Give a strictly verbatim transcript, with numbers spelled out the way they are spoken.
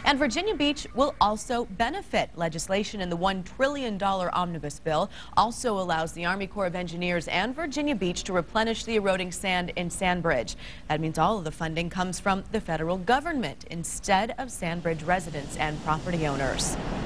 And Virginia Beach will also benefit. Legislation in the one trillion dollar omnibus bill also allows the Army Corps of Engineers and Virginia Beach to replenish the eroding sand in Sandbridge. That means all of the funding comes from the federal government instead of Sandbridge residents and property owners.